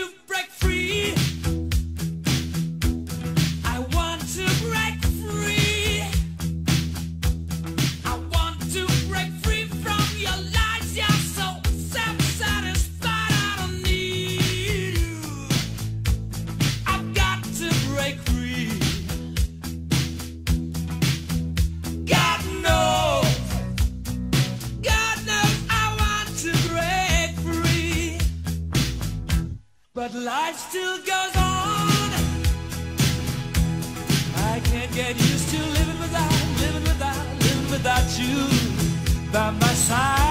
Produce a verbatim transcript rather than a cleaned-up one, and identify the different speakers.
Speaker 1: break free. I want to break free. I want to break free from your lies. You're so self-satisfied. I don't need you. I've got to break free. God knows, God knows I want to break free. But life still goes on. I can't get used to living without, living without, living without you by my side.